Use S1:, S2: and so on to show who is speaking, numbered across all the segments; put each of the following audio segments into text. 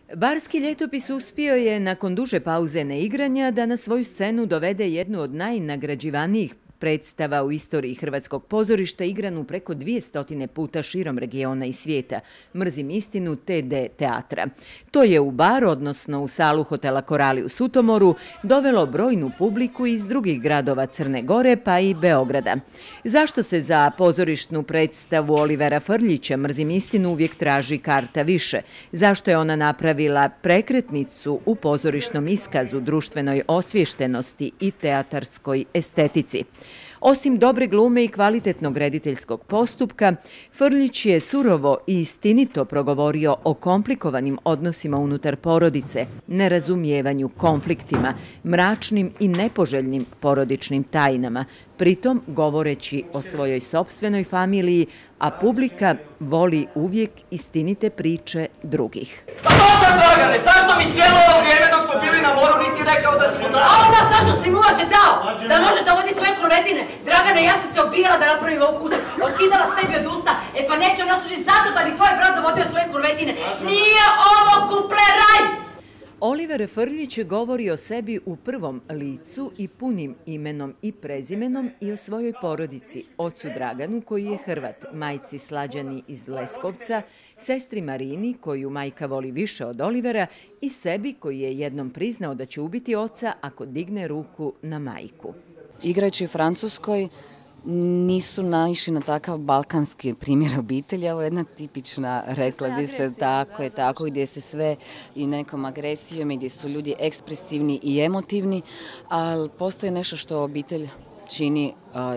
S1: Barski ljetopis uspio je nakon duže pauze neigranja da na svoju scenu dovede jednu od najnagrađivanijih predstava u istoriji hrvatskog pozorišta, igranu preko 200 puta širom regiona i svijeta, Mrzim istinu TD teatra. To je u bar, odnosno u salu hotela Korali u Sutomoru, dovelo brojnu publiku iz drugih gradova Crne Gore pa i Beograda. Zašto se za pozorišnu predstavu Olivera Frljića Mrzim istinu uvijek traži karta više? Zašto je ona napravila prekretnicu u pozorišnom iskazu, društvenoj osviještenosti i teatarskoj estetici? Osim dobre glume i kvalitetnog rediteljskog postupka, Frljić je surovo i istinito progovorio o komplikovanim odnosima unutar porodice, nerazumijevanju, konfliktima, mračnim i nepoželjnim porodičnim tajnama, pritom govoreći o svojoj sopstvenoj familiji, a publika voli uvijek istinite priče drugih.
S2: Pa dobro, Dragane, zašto mi cijelo ovo vrijeme dok smo bili na moru nisi rekao da si mu dao?
S3: A onda zašto si mu uopće dao? Da može da vodi svoje kurvetine? Dragane, ja sam se obijala da napravim ovu kuću, otkidala sebi od usta, pa neće ona služiti zato da bi tvoj brat dovodio svoje kurvetine. Nije ovo kupleraj!
S1: Oliver Frljić govori o sebi u prvom licu i punim imenom i prezimenom i o svojoj porodici, ocu Draganu koji je Hrvat, majci Slađani iz Leskovca, sestri Marini koju majka voli više od Olivera i sebi koji je jednom priznao da će ubiti oca ako digne ruku na majku.
S4: Igrajući u Francuskoj nisu naišli na takav balkanski primjer obitelji, ovo je jedna tipična, rekla bi se, tako, gdje se sve i nekom agresijom i gdje su ljudi ekspresivni i emotivni, ali postoji nešto što obitelj čini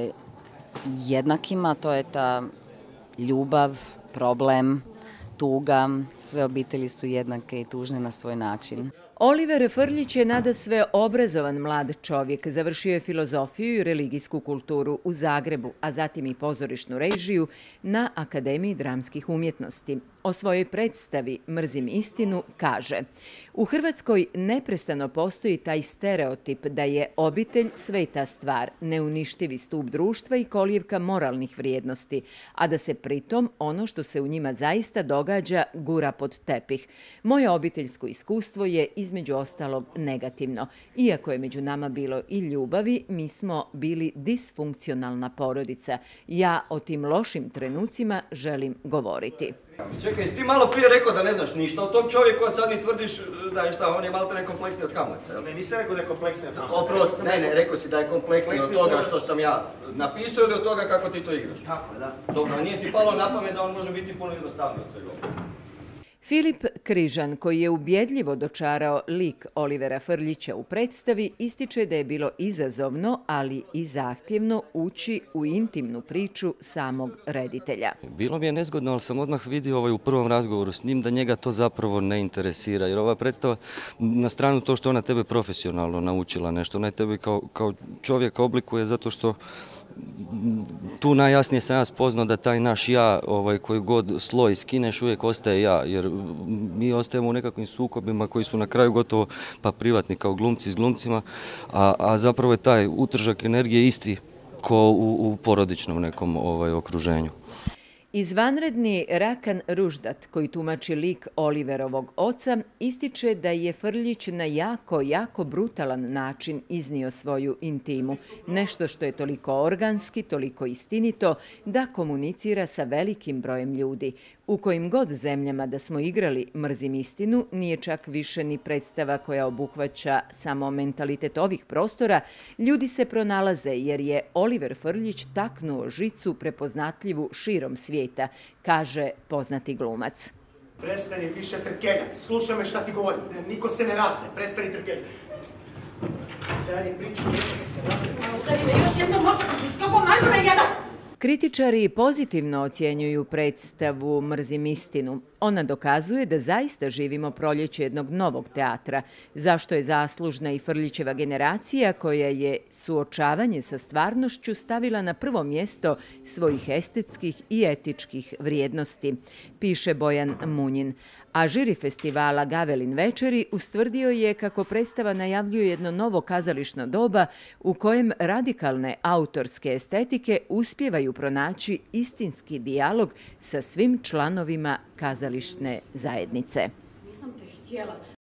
S4: jednakima, to je ta ljubav, problem, tuga, sve obitelji su jednake i tužne na svoj način.
S1: Oliver Frljić je nadasve obrazovan mlad čovjek, završio je filozofiju i religijsku kulturu u Zagrebu, a zatim i pozorišnu režiju na Akademiji dramskih umjetnosti. O svojoj predstavi Mrzim istinu kaže: u Hrvatskoj neprestano postoji taj stereotip da je obitelj sveta stvar, neuništivi stup društva i kolijevka moralnih vrijednosti, a da se pritom ono što se u njima zaista događa gura pod tepih. Moje obiteljsko iskustvo je između ostalog negativno. Iako je među nama bilo i ljubavi, mi smo bili disfunkcionalna porodica. Ja o tim lošim trenucima želim govoriti.
S2: Čekaj, jesi ti malo prije rekao da ne znaš ništa o tom čovjeku, a sad mi tvrdiš da je šta, on je malo nekompleksniji od Hamleta.
S5: Ne, nisam rekao da je kompleksniji od Hamleta.
S2: Oprosti, ne, rekao si da je kompleksniji od toga što sam ja napisao ili od toga kako ti to igraš.
S5: Tako je, da.
S2: Dobro, nije ti palo na pamet da on može biti puno jednostavniji od svega.
S1: Filip Križan, koji je ubjedljivo dočarao lik Olivera Frljića u predstavi, ističe da je bilo izazovno, ali i zahtjevno ući u intimnu priču samog reditelja.
S6: Bilo mi je nezgodno, ali sam odmah vidio u prvom razgovoru s njim da njega to zapravo ne interesira. Jer ova predstava, na stranu to što ona tebe profesionalno naučila nešto, ona tebe kao čovjeka oblikuje zato što tu najjasnije sam ja spoznao da taj naš ja, koji god sloj skineš, uvijek ostaje ja, jer mi ostajemo u nekakvim sukobima koji su na kraju gotovo pa privatni kao glumci s glumcima, a zapravo je taj utržak energije isti ko u porodičnom nekom okruženju.
S1: Izvanredni Rakan Ruždat, koji tumači lik Oliverovog oca, ističe da je Frljić na jako brutalan način iznio svoju intimu. Nešto što je toliko organski, toliko istinito, da komunicira sa velikim brojem ljudi. U kojim god zemljama da smo igrali Mrzim istinu, nije čak više ni predstava koja obuhvaća samo mentalitet ovih prostora, ljudi se pronalaze jer je Oliver Frljić taknuo žicu prepoznatljivu širom svijeta, kaže poznati glumac.
S5: Prestani više trkeljati, slušaj me šta ti govorim, niko se ne rasne, prestani trkeljati. Stani priču, niko se rasne.
S3: Udari me još jednom očakom, skopom najmona jedan!
S1: Kritičari pozitivno ocjenjuju predstavu Mrzim istinu. Ona dokazuje da zaista živimo proljeće jednog novog teatra, zašto je zaslužna i Frljićeva generacija koja je suočavanje sa stvarnošću stavila na prvo mjesto svojih estetskih i etičkih vrijednosti, piše Bojan Munjin. A žiri festivala Gavelin večeri ustvrdio je kako predstava najavljuje jedno novo kazališno doba u kojem radikalne autorske estetike uspijevaju pronaći istinski dijalog sa svim članovima kazališne zajednice.
S3: Nisam te htjela. htjela.